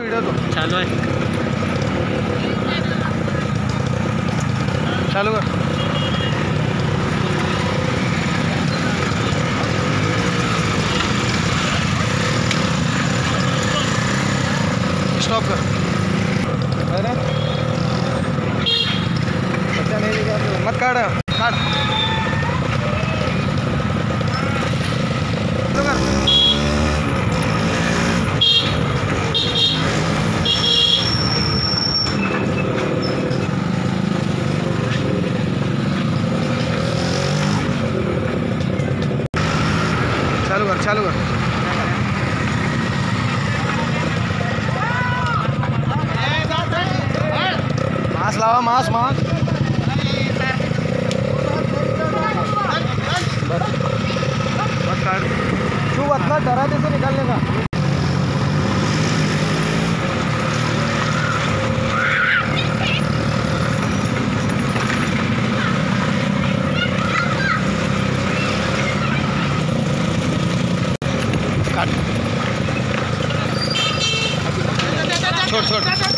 Video तो चालू आहे. चालू कर. स्टॉप कर. बच्चा नहीं मत काट काट. चालू कर चालू कर. मास्क लावा मास्क मास्क. बस काट. शू बदला डराते से निकालने का. छोड़ छोड़.